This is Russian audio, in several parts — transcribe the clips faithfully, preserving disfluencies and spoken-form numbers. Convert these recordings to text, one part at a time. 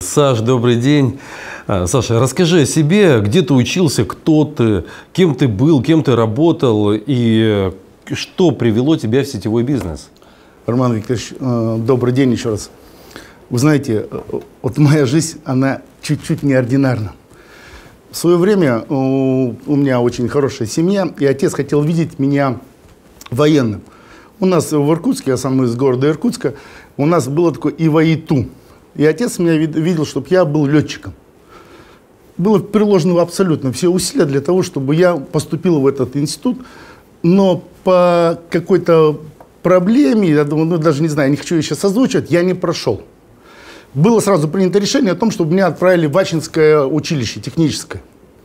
Саш, добрый день. Саша, расскажи о себе, где ты учился, кто ты, кем ты был, кем ты работал и что привело тебя в сетевой бизнес? Роман Викторович, добрый день еще раз. Вы знаете, вот моя жизнь, она чуть-чуть неординарна. В свое время у меня очень хорошая семья, и отец хотел видеть меня военным. У нас в Иркутске, я сам из города Иркутска, у нас было такое ИВАИТУ. И отец меня видел, чтобы я был летчиком. Было приложено абсолютно все усилия для того, чтобы я поступил в этот институт, но по какой-то проблеме, я думаю, ну даже не знаю, не хочу ее сейчас озвучивать, я не прошел. Было сразу принято решение о том, чтобы меня отправили в Ачинское училище техническое.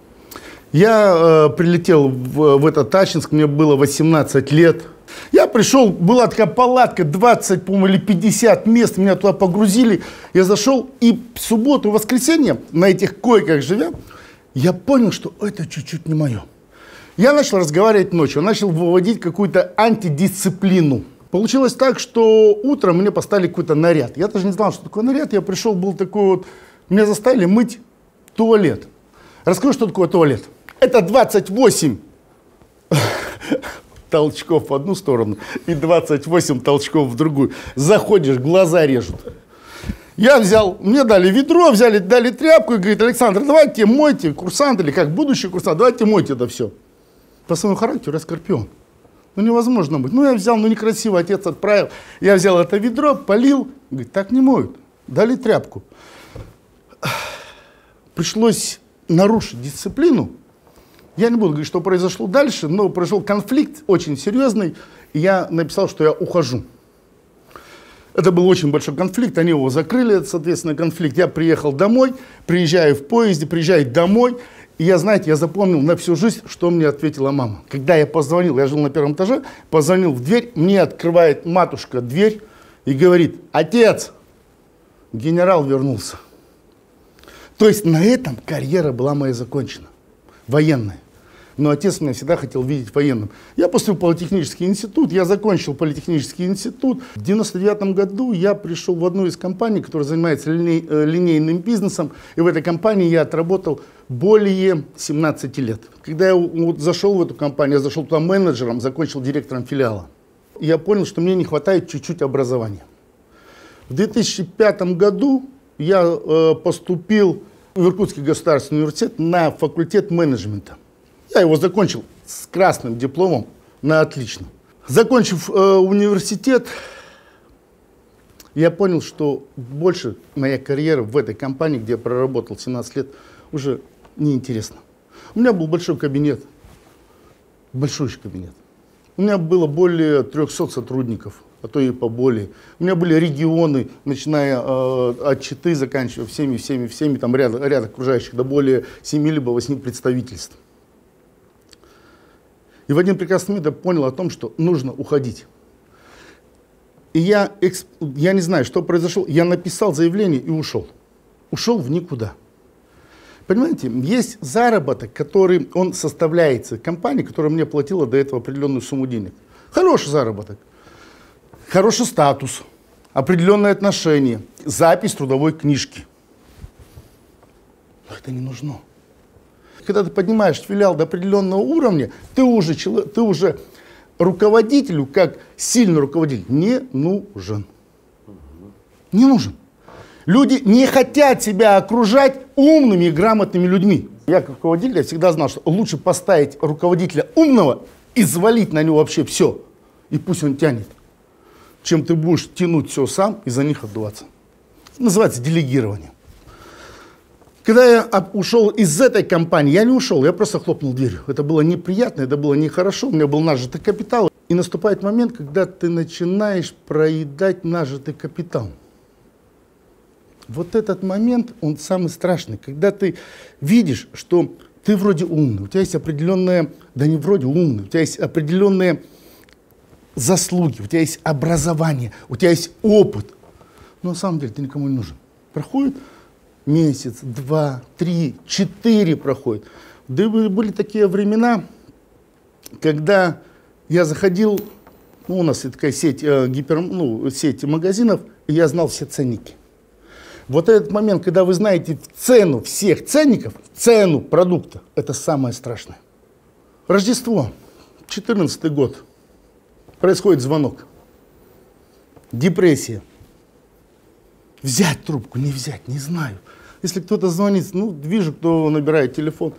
Я э, прилетел в, в этот Ачинск, мне было восемнадцать лет. Я пришел, была такая палатка, двадцать, по-моему, или пятьдесят мест, меня туда погрузили. Я зашел, и в субботу и воскресенье, на этих койках живя, я понял, что это чуть-чуть не мое. Я начал разговаривать ночью, начал выводить какую-то антидисциплину. Получилось так, что утром мне поставили какой-то наряд. Я даже не знал, что такое наряд. Я пришел, был такой вот, меня заставили мыть туалет. Расскажу, что такое туалет. Это двадцать восемь толчков в одну сторону и двадцать восемь толчков в другую. Заходишь, глаза режут. Я взял, мне дали ведро, взяли, дали тряпку и говорит: Александр, давайте мойте, курсант или как будущий курсант, давайте мойте это все. По своему характеру я скорпион. Ну невозможно быть. Ну я взял, ну некрасиво, отец отправил. Я взял это ведро, полил. Говорит: так не моют. Дали тряпку. Пришлось нарушить дисциплину. Я не буду говорить, что произошло дальше, но произошел конфликт очень серьезный, и я написал, что я ухожу. Это был очень большой конфликт, они его закрыли, соответственно, конфликт. Я приехал домой, приезжаю в поезде, приезжаю домой, и я, знаете, я запомнил на всю жизнь, что мне ответила мама. Когда я позвонил, я жил на первом этаже, позвонил в дверь, мне открывает матушка дверь и говорит: отец, генерал вернулся. То есть на этом карьера была моя закончена, военная. Но отец меня всегда хотел видеть военным. Я поступил в политехнический институт, я закончил политехнический институт. В девяносто девятом году я пришел в одну из компаний, которая занимается линей, линейным бизнесом. И в этой компании я отработал более семнадцати лет. Когда я вот зашел в эту компанию, я зашел туда менеджером, закончил директором филиала. Я понял, что мне не хватает чуть-чуть образования. В две тысячи пятом году я э, поступил в Иркутский государственный университет на факультет менеджмента. Я его закончил с красным дипломом на отлично. Закончив э, университет, я понял, что больше моя карьера в этой компании, где я проработал семнадцать лет, уже неинтересна. У меня был большой кабинет, большой кабинет. У меня было более трёхсот сотрудников, а то и поболее. У меня были регионы, начиная э, от Читы, заканчивая всеми, всеми, всеми, там ряд, ряд окружающих, до более семи либо восьми представительств. И в один прекрасный момент я понял о том, что нужно уходить. И я, я не знаю, что произошло, я написал заявление и ушел. Ушел в никуда. Понимаете, есть заработок, который он составляется компанией, которая мне платила до этого определенную сумму денег. Хороший заработок, хороший статус, определенные отношения, запись трудовой книжки. Но это не нужно. Когда ты поднимаешь филиал до определенного уровня, ты уже, ты уже руководителю, как сильный руководитель, не нужен. Не нужен. Люди не хотят себя окружать умными и грамотными людьми. Я как руководитель я всегда знал, что лучше поставить руководителя умного и свалить на него вообще все. И пусть он тянет, чем ты будешь тянуть все сам и за них отдуваться. Это называется делегирование. Когда я ушел из этой компании, я не ушел, я просто хлопнул дверью. Это было неприятно, это было нехорошо, у меня был нажитый капитал. И наступает момент, когда ты начинаешь проедать нажитый капитал. Вот этот момент, он самый страшный, когда ты видишь, что ты вроде умный, у тебя есть определенные, да не вроде умный, у тебя есть определенные заслуги, у тебя есть образование, у тебя есть опыт, но на самом деле ты никому не нужен. Проходит месяц, два, три, четыре проходит. Да были такие времена, когда я заходил, ну, у нас такая сеть, э, гипер, ну, сеть магазинов, и я знал все ценники. Вот этот момент, когда вы знаете цену всех ценников, цену продукта, это самое страшное. Рождество, четырнадцатый год, происходит звонок, депрессия. Взять трубку, не взять, не знаю. Если кто-то звонит, ну, вижу, кто набирает телефон,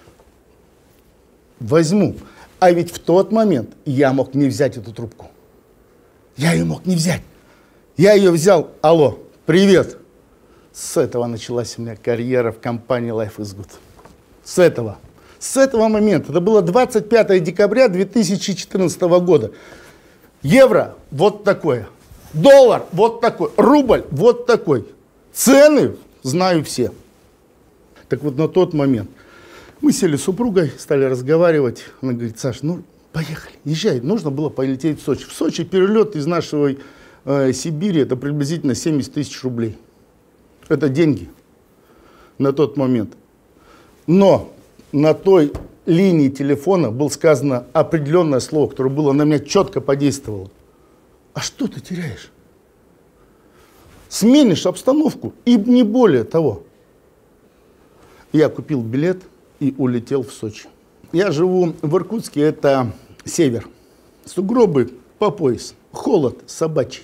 возьму. А ведь в тот момент я мог не взять эту трубку. Я ее мог не взять. Я ее взял, алло, привет. С этого началась у меня карьера в компании Life is Good. С этого. С этого момента. Это было двадцать пятое декабря две тысячи четырнадцатого года. Евро вот такое. Доллар вот такой. Рубль вот такой. Цены знаю все. Так вот на тот момент мы сели с супругой, стали разговаривать. Она говорит: Саш, ну поехали, езжай. Нужно было полететь в Сочи. В Сочи перелет из нашей э, Сибири, это приблизительно семьдесят тысяч рублей. Это деньги на тот момент. Но на той линии телефона было сказано определенное слово, которое было на меня четко подействовало. А что ты теряешь? Сменишь обстановку и не более того. Я купил билет и улетел в Сочи. Я живу в Иркутске, это север. Сугробы по пояс, холод собачий.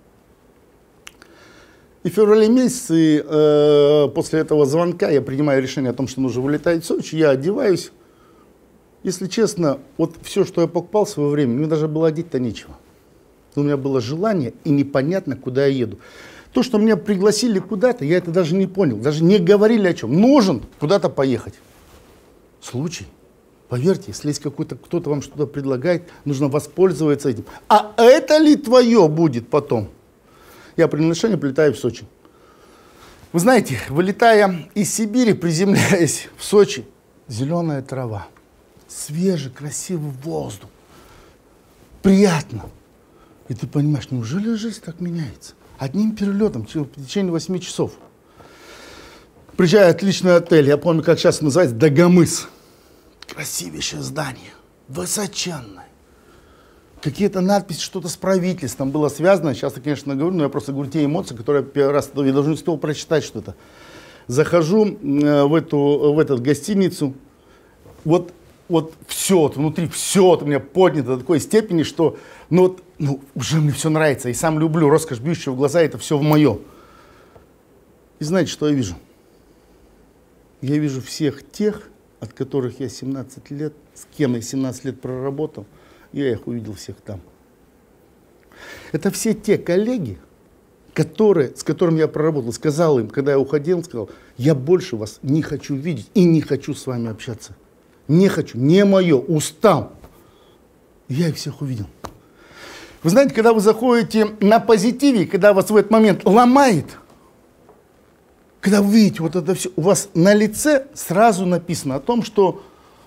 И в феврале месяце э, после этого звонка я принимаю решение о том, что нужно вылетать в Сочи. Я одеваюсь. Если честно, вот все, что я покупал в свое время, мне даже было одеть-то нечего. У меня было желание и непонятно, куда я еду. То, что меня пригласили куда-то, я это даже не понял. Даже не говорили о чем. Нужен куда-то поехать. Случай. Поверьте, если есть какой-то, кто-то вам что-то предлагает, нужно воспользоваться этим. А это ли твое будет потом? Я принял решение, прилетаю в Сочи. Вы знаете, вылетая из Сибири, приземляясь в Сочи, зеленая трава, свежий, красивый воздух, приятно. И ты понимаешь, неужели жизнь так меняется? Одним перелетом, в течение восьми часов. Приезжаю в отличный отель, я помню, как сейчас называется, Дагомыс. Красивейшее здание, высоченное. Какие-то надписи, что-то с правительством было связано. Сейчас я, конечно, говорю, но я просто говорю те эмоции, которые я первый раз, я даже не успел прочитать что-то. Захожу э, в, эту, в эту гостиницу, вот, вот все, вот внутри все вот у меня поднято до такой степени, что ну, вот, ну, уже мне все нравится. И сам люблю роскошь, бьющая в глаза, это все в мое. И знаете, что я вижу? Я вижу всех тех, от которых я семнадцать лет, с кем я семнадцать лет проработал. Я их увидел всех там. Это все те коллеги, которые, с которыми я проработал. Сказал им, когда я уходил, сказал: я больше вас не хочу видеть и не хочу с вами общаться. Не хочу, не мое, устал. Я их всех увидел. Вы знаете, когда вы заходите на позитиве, когда вас в этот момент ломает, когда вы видите вот это все, у вас на лице сразу написано о том, что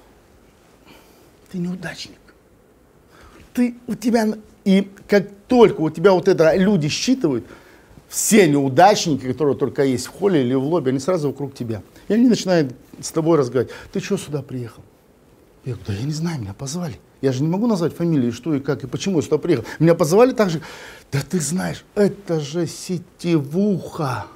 ты неудачник. Ты, у тебя, и как только у тебя вот это люди считывают, все неудачники, которые только есть в холле или в лобби, они сразу вокруг тебя. И они начинают с тобой разговаривать. Ты что сюда приехал? Я говорю: да я не знаю, меня позвали. Я же не могу назвать фамилию, что и как, и почему я сюда приехал. Меня позвали так же. Да ты знаешь, это же сетевуха.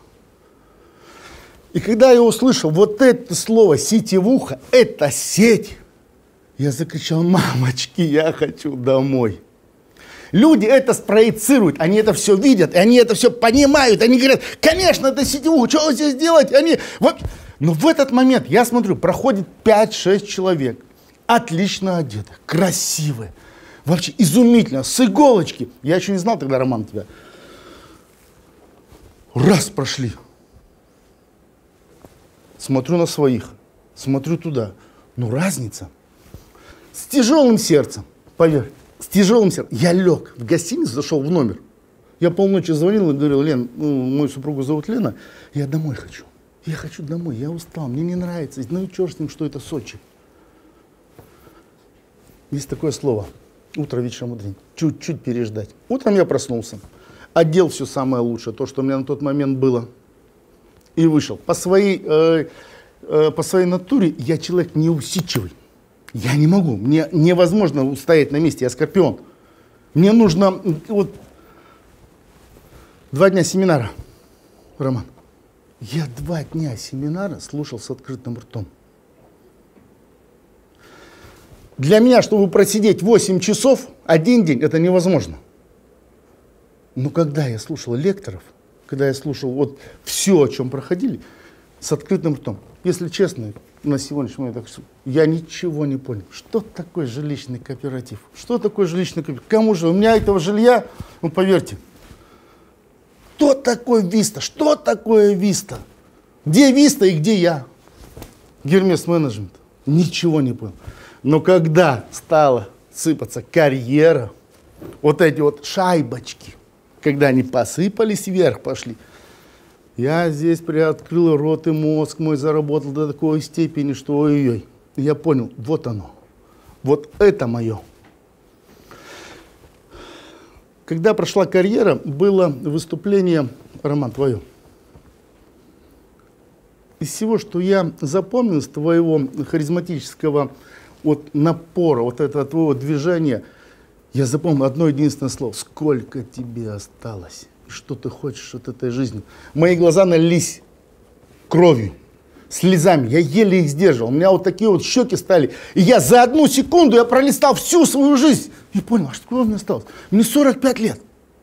И когда я услышал вот это слово сетевуха, это сеть, я закричал: мамочки, я хочу домой. Люди это спроецируют, они это все видят, и они это все понимают, они говорят: конечно, это сетевуха, что вы здесь делаете? Они... Вот. Но в этот момент, я смотрю, проходит пять-шесть человек, отлично одетых, красивые, вообще изумительно, с иголочки. Я еще не знал тогда, Роман, тебя. Раз прошли. Смотрю на своих, смотрю туда. Ну, разница. С тяжелым сердцем, поверь, с тяжелым сердцем. Я лег в гостиницу, зашел в номер. Я полночи звонил и говорил: Лен, ну, мою супругу зовут Лена, я домой хочу. Я хочу домой, я устал, мне не нравится. Ну и черт с ним, что это Сочи. Есть такое слово: утро вечером мудрень. Чуть-чуть переждать. Утром я проснулся, одел все самое лучшее, то, что у меня на тот момент было, и вышел. По своей, э, э, по своей натуре я человек неусидчивый. Я не могу, мне невозможно устоять на месте, я скорпион. Мне нужно, вот, два дня семинара, Роман. Я два дня семинара слушал с открытым ртом. Для меня, чтобы просидеть восемь часов, один день, это невозможно. Но когда я слушал лекторов, когда я слушал вот все, о чем проходили, с открытым ртом, если честно, на сегодняшний момент я ничего не понял. Что такое жилищный кооператив? Что такое жилищный кооператив? Кому же? У меня этого жилья, ну поверьте. Кто такой Виста? Что такое Виста? Где Виста и где я? Гермес менеджмент. Ничего не понял. Но когда стала сыпаться карьера, вот эти вот шайбочки, когда они посыпались вверх, пошли, я здесь приоткрыл рот, и мозг мой заработал до такой степени, что ой-ой-ой. Я понял, вот оно, вот это мое. Когда прошла карьера, было выступление, Роман, твое. Из всего, что я запомнил, с твоего харизматического вот напора, вот этого твоего движения, я запомнил одно единственное слово. Сколько тебе осталось? Что ты хочешь от этой жизни? Мои глаза налились кровью, слезами. Я еле их сдерживал. У меня вот такие вот щеки стали. И я за одну секунду я пролистал всю свою жизнь. И понял, а что мне осталось? Мне сорок пять лет.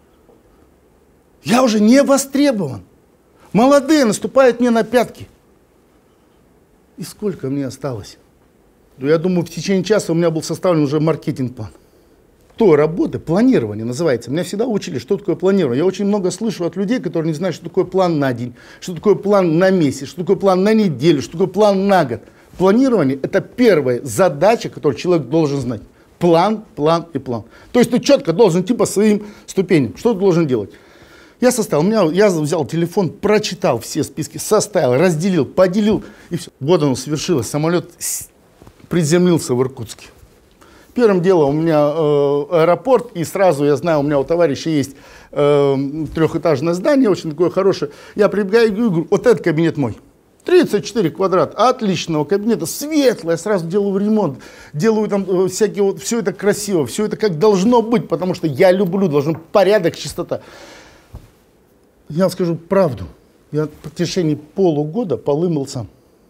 Я уже не востребован. Молодые наступают мне на пятки. И сколько мне осталось? Я думаю, в течение часа у меня был составлен уже маркетинг-план. Той работы, планирование называется. Меня всегда учили, что такое планирование. Я очень много слышу от людей, которые не знают, что такое план на день, что такое план на месяц, что такое план на неделю, что такое план на год. Планирование – это первая задача, которую человек должен знать. План, план и план. То есть ты четко должен идти по своим ступеням. Что ты должен делать? Я составил, у меня, я взял телефон, прочитал все списки, составил, разделил, поделил, и все. Вот оно свершилось. Самолет приземлился в Иркутске. Первым делом у меня э, аэропорт, и сразу я знаю, у меня у товарища есть э, трехэтажное здание, очень такое хорошее. Я прибегаю и говорю, вот этот кабинет мой. тридцать четыре квадрата, отличного кабинета, светлый, я сразу делаю ремонт, делаю там э, всякие, вот, все это красиво, все это как должно быть, потому что я люблю, должен быть порядок, чистота. Я вам скажу правду, я в течение полугода полы мыл сам.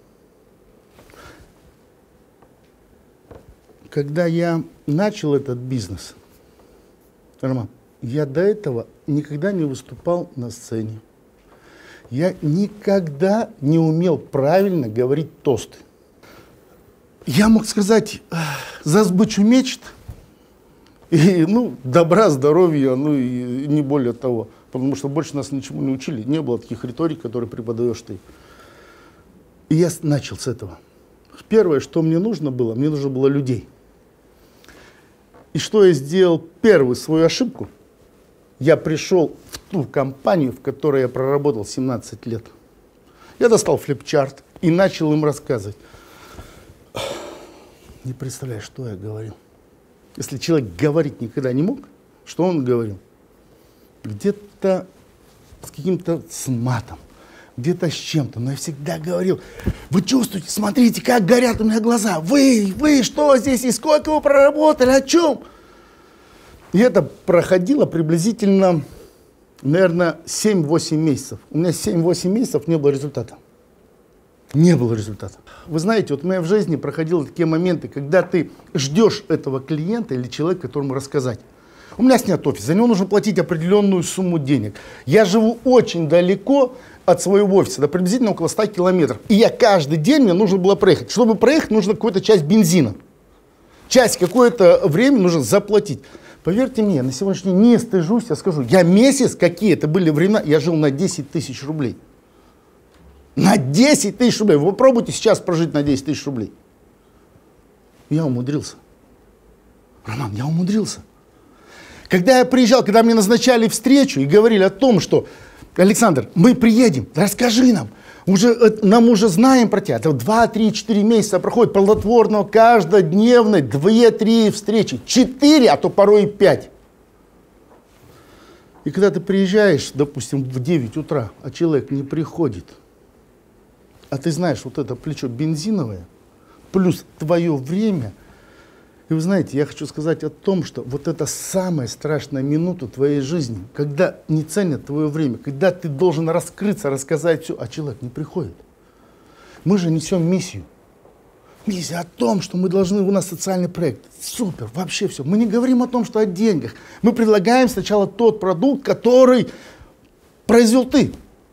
Когда я начал этот бизнес, Роман, я до этого никогда не выступал на сцене. Я никогда не умел правильно говорить тосты. Я мог сказать «за сбычу мечт», и, ну, добра, здоровья, ну и не более того. Потому что больше нас ничему не учили. Не было таких риторик, которые преподаешь ты. И я начал с этого. Первое, что мне нужно было, мне нужно было людей. И что я сделал? Первую свою ошибку. Я пришел в ту компанию, в которой я проработал семнадцать лет. Я достал флипчарт и начал им рассказывать. Не представляешь, что я говорил. Если человек говорить никогда не мог, что он говорил? Где-то с каким-то с матом, где-то с чем-то. Но я всегда говорил, вы чувствуете, смотрите, как горят у меня глаза. Вы, вы, что здесь и сколько вы проработали, о чем? И это проходило приблизительно, наверное, семь-восемь месяцев. У меня семь-восемь месяцев не было результата. Не было результата. Вы знаете, вот у меня в жизни проходили такие моменты, когда ты ждешь этого клиента или человека, которому рассказать. У меня снят офис, за него нужно платить определенную сумму денег. Я живу очень далеко от своего офиса, до приблизительно около ста километров. И я каждый день, мне нужно было проехать. Чтобы проехать, нужно какую-то часть бензина. Часть какое-то время нужно заплатить. Поверьте мне, на сегодняшний день не стыжусь, я скажу, я месяц, какие это были времена, я жил на десять тысяч рублей. На десять тысяч рублей. Вы попробуйте сейчас прожить на десять тысяч рублей. Я умудрился. Роман, я умудрился. Когда я приезжал, когда мне назначали встречу и говорили о том, что Александр, мы приедем, расскажи нам, уже, нам уже знаем про тебя. Это два, три, четыре месяца проходит плодотворного, каждодневной, две-три встречи, четыре, а то порой и пять. И когда ты приезжаешь, допустим, в девять утра, а человек не приходит, а ты знаешь, вот это плечо бензиновое, плюс твое время, И вы знаете, я хочу сказать о том, что вот это самая страшная минута твоей жизни, когда не ценят твое время, когда ты должен раскрыться, рассказать все, а человек не приходит. Мы же несем миссию. Миссия о том, что мы должны, у нас социальный проект. Супер, вообще все. Мы не говорим о том, что о деньгах. Мы предлагаем сначала тот продукт, который произвел ты.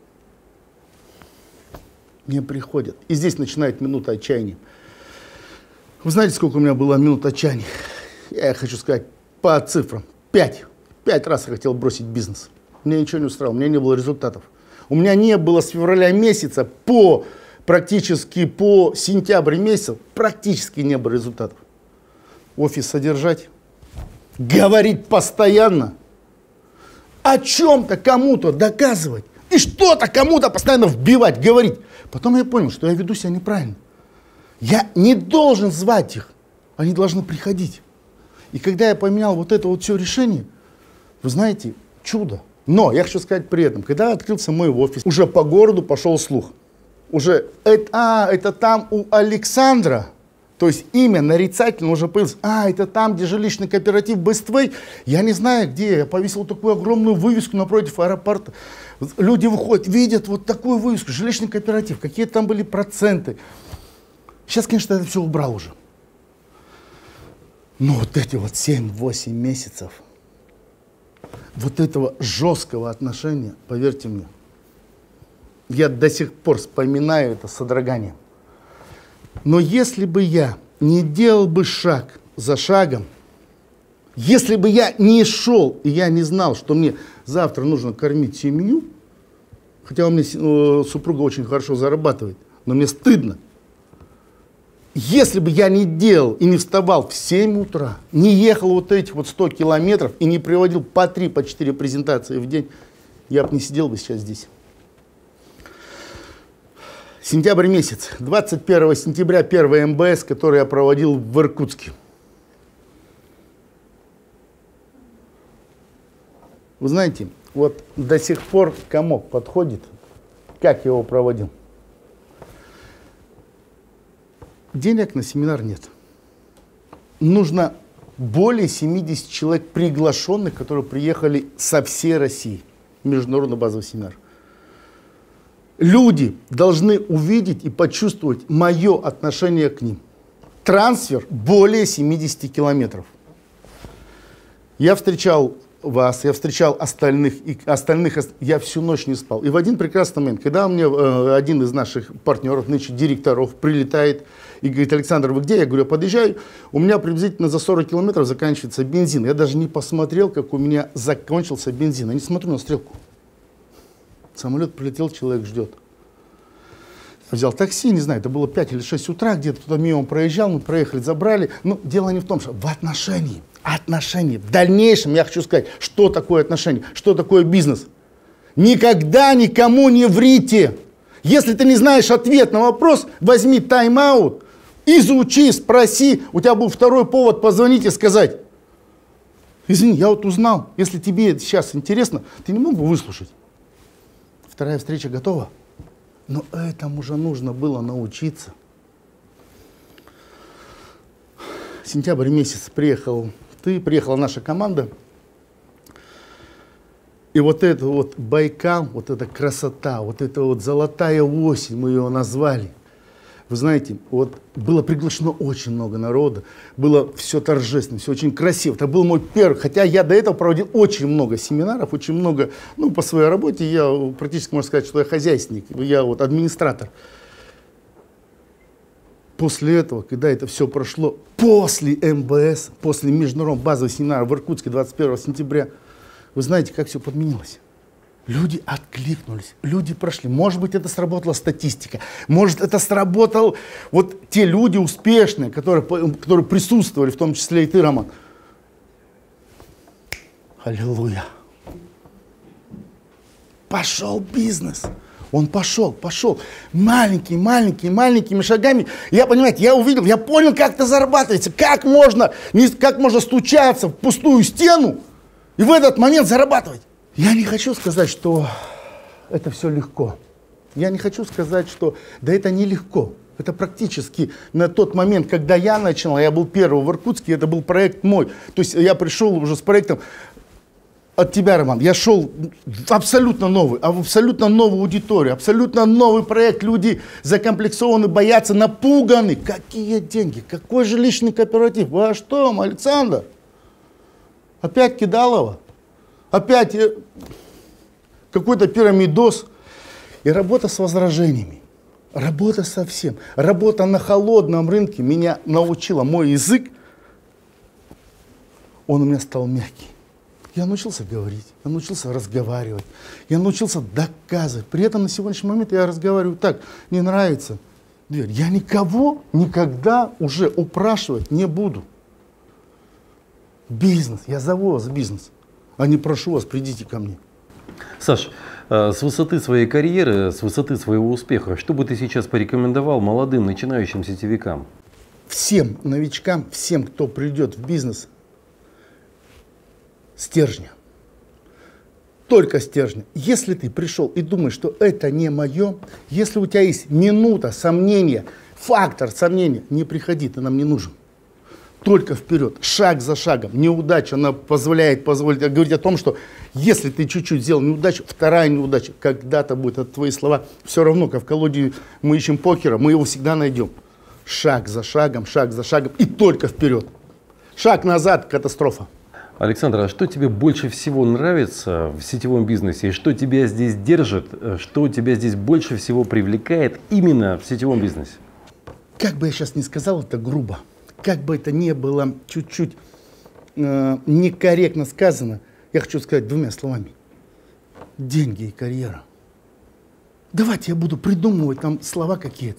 Не приходят. И здесь начинает минута отчаяния. Вы знаете, сколько у меня было минут отчаяния? Я хочу сказать по цифрам. Пять. Пять раз я хотел бросить бизнес. Мне ничего не устраивало, у меня не было результатов. У меня не было с февраля месяца по практически по сентябрь месяц практически не было результатов. Офис содержать, говорить постоянно, о чем-то кому-то доказывать и что-то кому-то постоянно вбивать, говорить. Потом я понял, что я веду себя неправильно. Я не должен звать их, они должны приходить. И когда я поменял вот это вот все решение, вы знаете, чудо. Но я хочу сказать при этом, когда открылся мой офис, уже по городу пошел слух. Уже, это, а, это там у Александра, то есть имя нарицательно уже появилось. А, это там, где жилищный кооператив Бествей. Я не знаю, где. Я повесил такую огромную вывеску напротив аэропорта. Люди выходят, видят вот такую вывеску, жилищный кооператив, какие там были проценты. Сейчас, конечно, это все убрал уже. Но вот эти вот семь-восемь месяцев вот этого жесткого отношения, поверьте мне, я до сих пор вспоминаю это с содроганием. Но если бы я не делал бы шаг за шагом, если бы я не шел, и я не знал, что мне завтра нужно кормить семью, хотя у меня э, супруга очень хорошо зарабатывает, но мне стыдно. Если бы я не делал и не вставал в семь утра, не ехал вот эти вот сто километров и не приводил по три, по четыре презентации в день, я бы не сидел бы сейчас здесь. Сентябрь месяц, двадцать первого сентября, первый эм бэ эс, который я проводил в Иркутске. Вы знаете, вот до сих пор комок подходит, как я его проводил. Денег на семинар нет. Нужно более семидесяти человек приглашенных, которые приехали со всей России. Международный базовый семинар. Люди должны увидеть и почувствовать мое отношение к ним. Трансфер более семидесяти километров. Я встречал вас, я встречал остальных, и остальных я всю ночь не спал. И в один прекрасный момент, когда мне э, один из наших партнеров, нынче директоров, прилетает и говорит: Александр, вы где? Я говорю: я подъезжаю, у меня приблизительно за сорок километров заканчивается бензин. Я даже не посмотрел, как у меня закончился бензин. Я не смотрю на стрелку. Самолет прилетел, человек ждет. Я взял такси, не знаю, это было пять или шесть утра, где-то туда мимо проезжал, мы проехали, забрали. Но дело не в том, что в отношении. Отношения. В дальнейшем я хочу сказать, что такое отношения, что такое бизнес. Никогда никому не врите. Если ты не знаешь ответ на вопрос, возьми тайм-аут, изучи, спроси. У тебя был второй повод позвонить и сказать: извини, я вот узнал, если тебе это сейчас интересно, ты не мог бы выслушать? Вторая встреча готова? Но этому же нужно было научиться. Сентябрь месяц приехал ты, приехала наша команда. И вот это вот Байкал, вот эта красота, вот эта вот золотая осень, мы ее назвали. Вы знаете, вот было приглашено очень много народа, было все торжественно, все очень красиво. Это был мой первый, хотя я до этого проводил очень много семинаров, очень много, ну, по своей работе я практически, можно сказать, что я хозяйственник, я вот администратор. После этого, когда это все прошло, после эм бэ эс, после международного базового семинара в Иркутске двадцать первого сентября, вы знаете, как все подменилось? Люди откликнулись, люди прошли. Может быть, это сработала статистика, может, это сработал вот те люди успешные, которые, которые присутствовали, в том числе и ты, Роман. Аллилуйя. Пошел бизнес. Он пошел, пошел, маленькими, маленькими, маленькими шагами. Я, понимаете, я увидел, я понял, как это зарабатывается, как можно, как можно стучаться в пустую стену и в этот момент зарабатывать. Я не хочу сказать, что это все легко. Я не хочу сказать, что да это нелегко. Это практически на тот момент, когда я начинал, я был первый в Иркутске, это был проект мой. То есть я пришел уже с проектом от тебя, Роман. Я шел в абсолютно новый, а в абсолютно новую аудиторию, абсолютно новый проект. Люди закомплексованы, боятся, напуганы. Какие деньги? Какой же личный кооператив? Вы а что, Александр? Опять Кидалова? Опять какой-то пирамидос? И работа с возражениями. Работа со всем. Работа на холодном рынке меня научила. Мой язык, он у меня стал мягкий. Я научился говорить, я научился разговаривать, я научился доказывать. При этом на сегодняшний момент я разговариваю так, не нравится дверь. Я никого никогда уже упрашивать не буду. Бизнес, я зову вас в бизнес, а не прошу вас, придите ко мне. Саш, с высоты своей карьеры, с высоты своего успеха, что бы ты сейчас порекомендовал молодым начинающим сетевикам? Всем новичкам, всем, кто придет в бизнес, стержня. Только стержня. Если ты пришел и думаешь, что это не мое, если у тебя есть минута сомнения, фактор сомнения, не приходи, ты нам не нужен. Только вперед, шаг за шагом. Неудача, она позволяет позволить говорить о том, что если ты чуть-чуть сделал неудачу, вторая неудача, когда-то будет, это твои слова, все равно, как в колоде мы ищем покера, мы его всегда найдем. Шаг за шагом, шаг за шагом и только вперед. Шаг назад — катастрофа. Александр, а что тебе больше всего нравится в сетевом бизнесе? И что тебя здесь держит? Что тебя здесь больше всего привлекает именно в сетевом бизнесе? Как бы я сейчас не сказал, это грубо. Как бы это ни было чуть-чуть э, некорректно сказано, я хочу сказать двумя словами. Деньги и карьера. Давайте я буду придумывать там слова какие-то.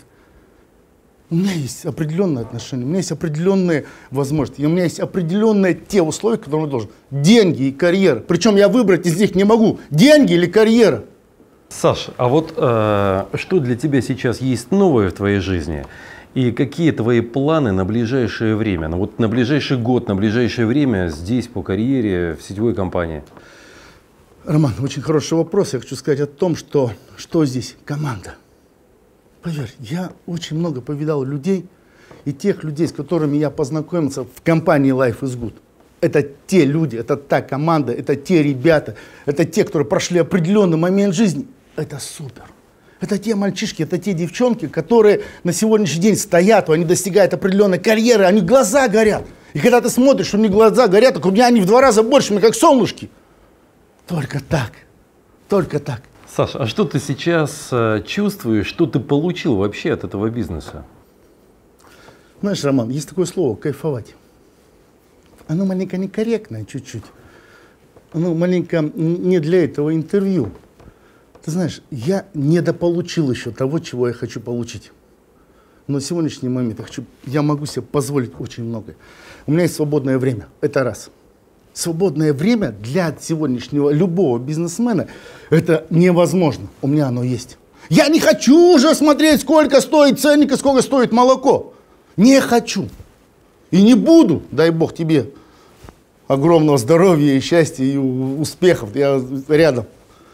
У меня есть определенные отношения, у меня есть определенные возможности, у меня есть определенные те условия, которые я должен. Деньги и карьера. Причем я выбрать из них не могу. Деньги или карьера. Саш, а вот э, что для тебя сейчас есть новое в твоей жизни? И какие твои планы на ближайшее время? Ну, вот на ближайший год, на ближайшее время здесь по карьере в сетевой компании? Роман, очень хороший вопрос. Я хочу сказать о том, что, что здесь команда. Поверь, я очень много повидал людей, и тех людей, с которыми я познакомился в компании Life is Good. Это те люди, это та команда, это те ребята, это те, которые прошли определенный момент жизни. Это супер. Это те мальчишки, это те девчонки, которые на сегодняшний день стоят, они достигают определенной карьеры, они глаза горят. И когда ты смотришь, у них глаза горят, так у меня они в два раза больше, у меня как солнышки. Только так, только так. Саша, а что ты сейчас э, чувствуешь, что ты получил вообще от этого бизнеса? Знаешь, Роман, есть такое слово «кайфовать». Оно маленько некорректное чуть-чуть. Оно маленько не для этого интервью. Ты знаешь, я недополучил еще того, чего я хочу получить. Но в сегодняшний момент я, хочу, я могу себе позволить очень многое. У меня есть свободное время. Это раз. Свободное время для сегодняшнего любого бизнесмена это невозможно. У меня оно есть. Я не хочу уже смотреть, сколько стоит ценник и сколько стоит молоко. Не хочу. И не буду, дай бог тебе огромного здоровья и счастья и успехов. Я рядом.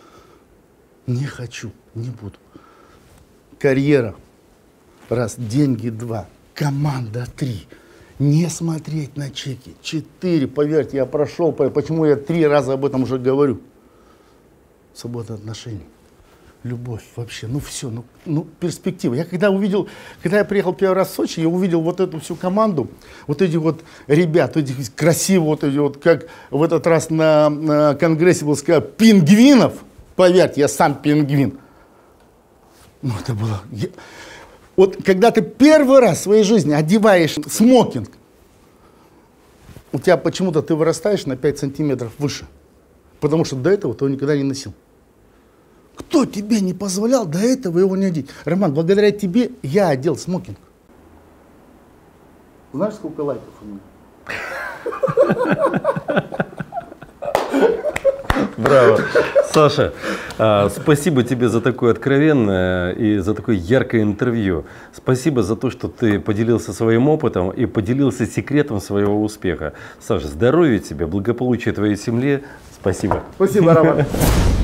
Не хочу, не буду. Карьера. Раз. Деньги. Два. Команда. Три. Не смотреть на чеки. Четыре. Поверьте, я прошел. Почему я три раза об этом уже говорю? Свобода отношений. Любовь вообще. Ну все. Ну, ну перспектива. Я когда увидел, когда я приехал первый раз в Сочи, я увидел вот эту всю команду. Вот эти вот ребят, этих красивых, вот эти вот, как в этот раз на, на конгрессе был сказано, пингвинов. Поверьте, я сам пингвин. Ну, это было... Я... Вот когда ты первый раз в своей жизни одеваешь смокинг, у тебя почему-то ты вырастаешь на пять сантиметров выше. Потому что до этого ты его никогда не носил. Кто тебе не позволял до этого его не одеть? Роман, благодаря тебе я одел смокинг. Знаешь, сколько лайков у меня? Браво. Саша, спасибо тебе за такое откровенное и за такое яркое интервью. Спасибо за то, что ты поделился своим опытом и поделился секретом своего успеха. Саша, здоровья тебе, благополучия твоей семье. Спасибо. Спасибо, Роман.